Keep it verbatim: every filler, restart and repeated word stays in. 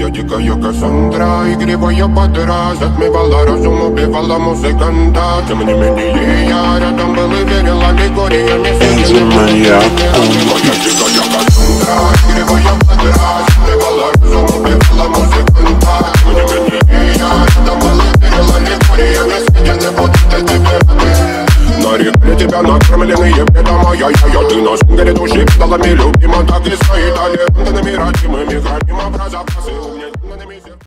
Моя дикая Кассандра, игривая подра, затмевала разум, убивала музыканта. Тем не менее я рядом был и верил аллегориями. Моя дикая Кассандра, игривая подра, затмевала разум, убивала музыканта. Тем не менее я рядом был и верил аллегориями. Съедены будут эти веры. Нарекли тебя накормленные бредом, а я-я-я. Ты на сигаре души педалами любима, так и стоит. Аллергенными родимыми храним образа.